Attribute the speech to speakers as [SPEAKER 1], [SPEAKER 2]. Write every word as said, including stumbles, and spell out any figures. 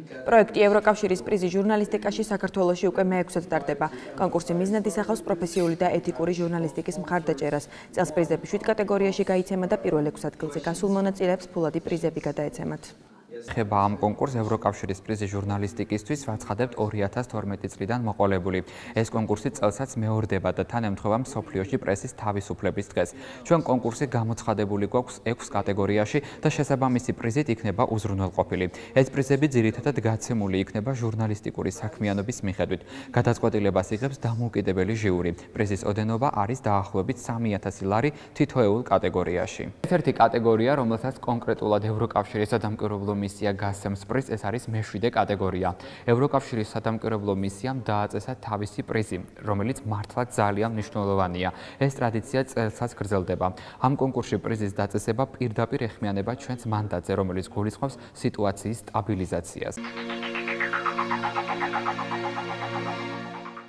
[SPEAKER 1] პროექტი ევროკავშირის პრიზი ჟურნალისტიკაში საქართველოში უკვე მეექვსედ ტარდება. კონკურსი მიზნად ისახავს პროფესიული და ეთიკური ჟურნალისტიკის მხარდაჭერას. წელს პრიზები შვიდ კატეგორიაში გაიცემა და პირველ ექვს ადგილზე გასულ მონაწილეებს ფულადი პრიზები გადაეცემათ.
[SPEAKER 2] ხება ამ კონკურს ევროკავშირის პრიზი ჟურნალისტიკისთვის ვაცხადებთ ორი ათას თორმეტი წლიდან მოყოლებული. ეს კონკურსი წელსაც მეორდება და თან ემთხვევა მსოფლიოში პრესის თავისუფლების დღეს. ჩვენ კონკურსი გამოცხადებული გვაქვს ექვს კატეგორიაში და შესაბამისი პრიზით იქნება უზრუნველყოფილი. ეს პრიზები ძირითადად გაცემული იქნება ჟურნალისტიკური საქმიანობის მიხედვით. გადაწყვეტილებას იღებს დამოუკიდებელი ჟიური. პრიზის ოდენობა არის დაახლოებით სამი ათასი ლარი თითოეულ კატეგორიაში. ერთ-ერთი კატეგორია, რომელსაც კონკრეტულად ევროკავშირის სადამკვირვებლო მისია გასცემს პრიზს, ეს არის მეშვიდე კატეგორია. ევროკავშირის სადამკვირვებლო მისიამ დააწესა თავისი პრიზი, რომელიც მართლაც ძალიან მნიშვნელოვანია. ეს ტრადიცია წელსაც გრძელდება. ამ კონკურსში პრიზის დაწესება პირდაპირ ეხმიანება ჩვენს მანდატზე, რომელიც გულისხმობს სიტუაციის სტაბილიზაციას.